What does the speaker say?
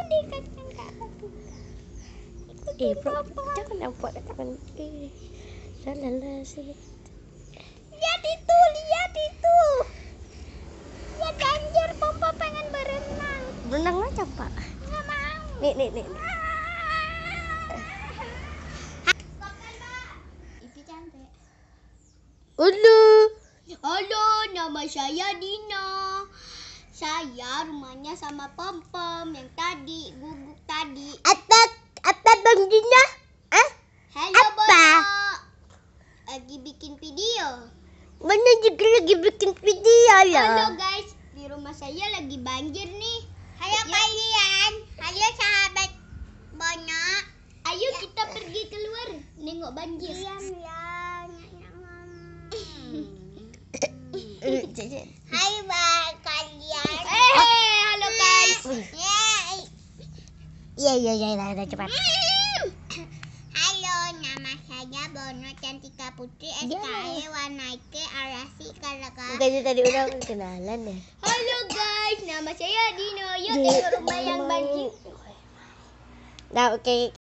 dekatkan ke aku. Bro, jangan nampak teman. Lalala sini. Lihat itu. Lihat anjir, Pompo pengen berenang. Berenang macam Pak. Nggak mau. Nih. Ipi cantik. Halo, nama saya Dina. Saya rumahnya sama Pom yang tadi guguk tadi. Apa Bang Dina? Halo Apa? Bono. Lagi bikin video. Mana juga lagi bikin video Halo loh. guys, di rumah saya lagi banjir nih. Halo kalian. Halo sahabat Bono. Ayo kita pergi keluar nengok banjir. Hai kalian. Halo guys. Iya, cepat. Halo, nama saya Bono Cantika Putri SKE warna IK Arasi Kalaka. Bukannya tadi udah kenalan ya? Halo guys, nama saya Dino. Yuk tengok rumah yang banjir. Nah, oke.